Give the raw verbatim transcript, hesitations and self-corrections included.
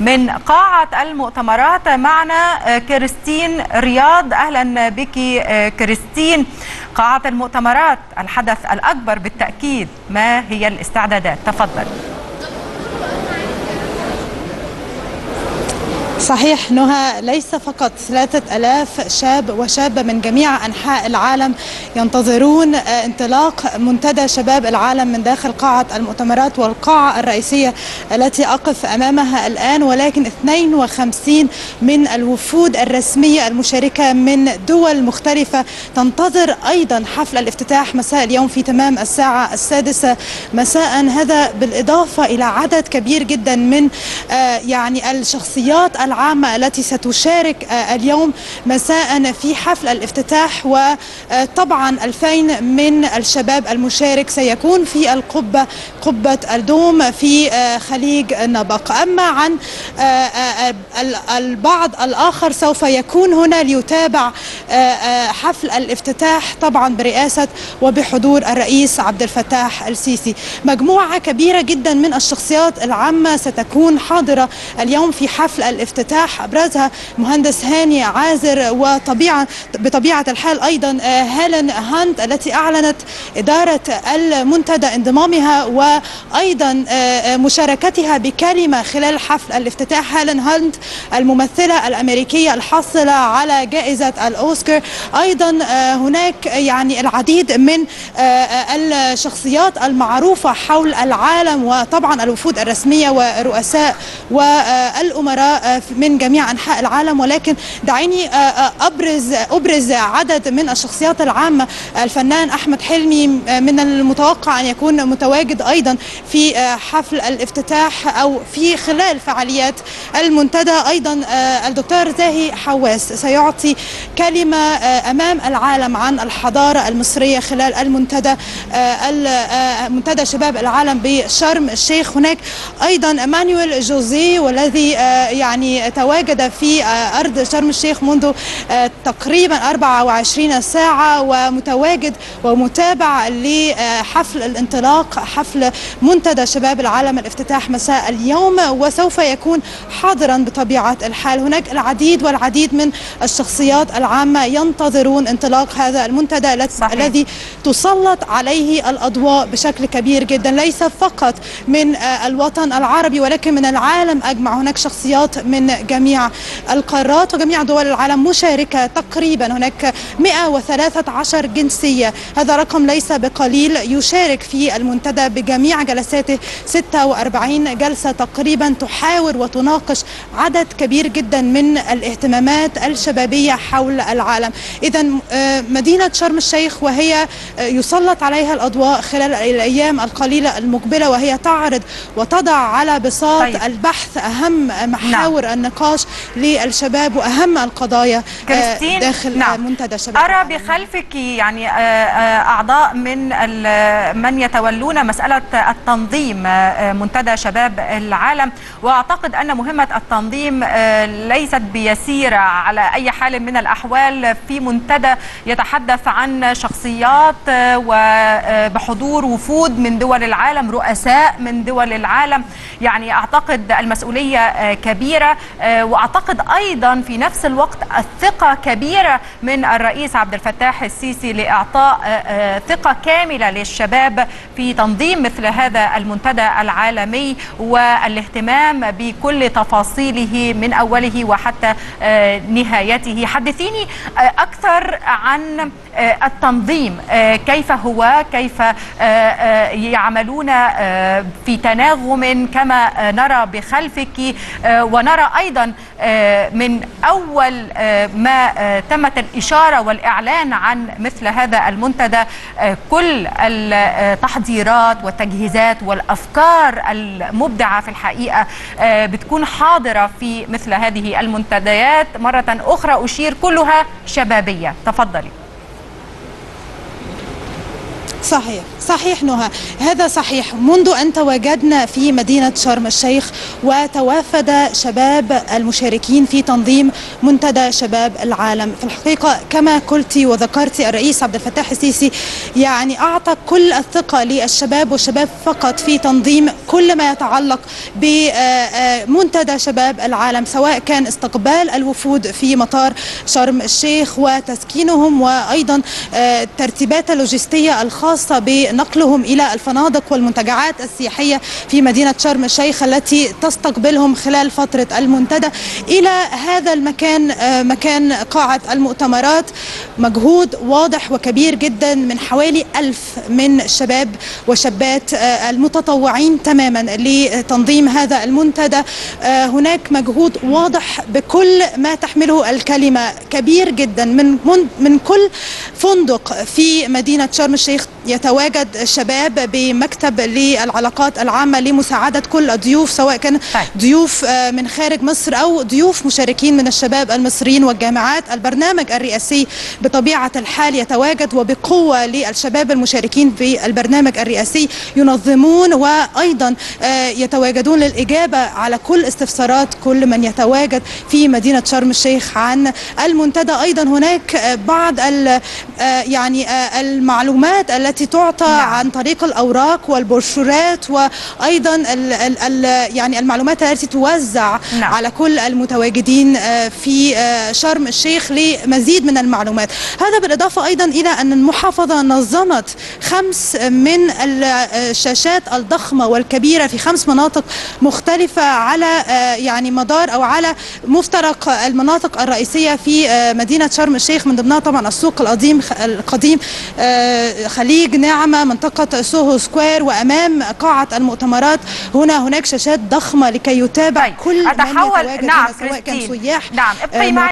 من قاعة المؤتمرات. معنا كريستين رياض. أهلا بك كريستين. قاعة المؤتمرات الحدث الأكبر بالتأكيد، ما هي الاستعدادات؟ تفضل. صحيح نهى، ليس فقط ثلاثة ألاف شاب وشابة من جميع أنحاء العالم ينتظرون انطلاق منتدى شباب العالم من داخل قاعة المؤتمرات والقاعة الرئيسية التي أقف أمامها الآن، ولكن اثنين وخمسين من الوفود الرسمية المشاركة من دول مختلفة تنتظر أيضا حفل الافتتاح مساء اليوم في تمام الساعة السادسة مساء. هذا بالإضافة إلى عدد كبير جدا من يعني الشخصيات العامة التي ستشارك اليوم مساء في حفل الافتتاح، وطبعا ألفين من الشباب المشارك سيكون في القبة قبة الدوم في خليج نبق. أما عن البعض الآخر سوف يكون هنا ليتابع حفل الافتتاح طبعا برئاسة وبحضور الرئيس عبد الفتاح السيسي. مجموعة كبيرة جدا من الشخصيات العامة ستكون حاضرة اليوم في حفل الافتتاح، أبرزها مهندس هاني عازر، وطبيعة بطبيعة الحال أيضا هيلين هانت التي أعلنت إدارة المنتدى انضمامها وأيضا مشاركتها بكلمة خلال حفل الافتتاح. هيلين هانت الممثلة الأمريكية الحاصلة على جائزة الأوسكار. أيضا هناك يعني العديد من الشخصيات المعروفة حول العالم، وطبعا الوفود الرسمية ورؤساء والأمراء من جميع أنحاء العالم. ولكن دعيني أبرز أبرز عدد من الشخصيات العامة. الفنان أحمد حلمي من المتوقع أن يكون متواجد أيضا في حفل الافتتاح أو في خلال فعاليات المنتدى. أيضا الدكتور زاهي حواس سيعطي كلمة أمام العالم عن الحضارة المصرية خلال المنتدى منتدى شباب العالم بشرم الشيخ. هناك أيضا مانويل جوزيه، والذي يعني تواجد في أرض شرم الشيخ منذ تقريبا أربعة وعشرين ساعة ومتواجد ومتابع لحفل الانطلاق حفل منتدى شباب العالم الافتتاح مساء اليوم، وسوف يكون حاضرا بطبيعة الحال. هناك العديد والعديد من الشخصيات العامة ينتظرون انطلاق هذا المنتدى الذي تسلط عليه الأضواء بشكل كبير جدا، ليس فقط من الوطن العربي ولكن من العالم أجمع. هناك شخصيات من جميع القارات وجميع دول العالم مشاركة، تقريبا هناك مئة وثلاثة عشر جنسية. هذا رقم ليس بقليل. يشارك في المنتدى بجميع جلساته ستة وأربعين جلسة تقريبا تحاور وتناقش عدد كبير جدا من الاهتمامات الشبابية حول العالم. إذا مدينة شرم الشيخ وهي يسلط عليها الأضواء خلال الأيام القليلة المقبلة، وهي تعرض وتضع على بساط طيب. البحث أهم محاور نعم. النقاش للشباب وأهم القضايا داخل نعم. منتدى شباب. أرى بخلفك يعني أعضاء من من يتولون مسألة التنظيم منتدى شباب العالم، وأعتقد أن مهمة التنظيم ليست بيسيرة على أي حال من الأحوال في منتدى يتحدث عن شخصيات وبحضور وفود من دول العالم، رؤساء من دول العالم. يعني أعتقد المسؤولية كبيرة، وأعتقد أيضا في نفس الوقت الثقة كبيرة من الرئيس عبد الفتاح السيسي لإعطاء ثقة كاملة للشباب في تنظيم مثل هذا المنتدى العالمي والاهتمام بكل تفاصيله من أوله وحتى نهايته. حدثيني أكثر عن التنظيم، كيف هو، كيف يعملون في تناغم كما نرى بخلفك، ونرى أيضا من أول ما تمت الإشارة والإعلان عن مثل هذا المنتدى كل التحضيرات والتجهيزات والأفكار المبدعة في الحقيقة بتكون حاضرة في مثل هذه المنتديات. مرة أخرى أشير كلها شبابية. تفضلي. صحيح صحيح نهى، هذا صحيح. منذ أن تواجدنا في مدينة شرم الشيخ وتوافد شباب المشاركين في تنظيم منتدى شباب العالم، في الحقيقة كما قلت وذكرت الرئيس عبد الفتاح السيسي يعني أعطى كل الثقة للشباب والشباب فقط في تنظيم كل ما يتعلق بمنتدى شباب العالم، سواء كان استقبال الوفود في مطار شرم الشيخ وتسكينهم، وأيضا الترتيبات اللوجستية الخاصة بنقلهم إلى الفنادق والمنتجعات السياحية في مدينة شرم الشيخ التي تستقبلهم خلال فترة المنتدى إلى هذا المكان، مكان قاعة المؤتمرات. مجهود واضح وكبير جدا من حوالي ألف من الشباب وشابات المتطوعين تماما لتنظيم هذا المنتدى. هناك مجهود واضح بكل ما تحمله الكلمة كبير جدا من من كل فندق في مدينة شرم الشيخ. يتواجد شباب بمكتب للعلاقات العامة لمساعدة كل الضيوف، سواء كان ضيوف من خارج مصر أو ضيوف مشاركين من الشباب المصريين والجامعات. البرنامج الرئاسي بطبيعة الحال يتواجد وبقوة للشباب المشاركين في البرنامج الرئاسي، ينظمون وأيضا يتواجدون للإجابة على كل استفسارات كل من يتواجد في مدينة شرم الشيخ عن المنتدى. أيضا هناك بعض يعني المعلومات التي تعطى نعم. عن طريق الأوراق والبروشورات، وأيضا ال ال يعني المعلومات التي توزع نعم. على كل المتواجدين في شرم الشيخ لمزيد من المعلومات. هذا بالإضافة أيضا إلى أن المحافظة نظمت خمس من الشاشات الضخمة والكبيرة في خمس مناطق مختلفة على يعني مدار أو على مفترق المناطق الرئيسية في مدينة شرم الشيخ، من ضمنها طبعا السوق القديم القديم خليج نعمة، منطقة سوهو سكوير، وأمام قاعة المؤتمرات هنا هناك شاشات ضخمة لكي يتابع طيب. كل من يتواجد نعم سواء كان سياح نعم. ابقي معي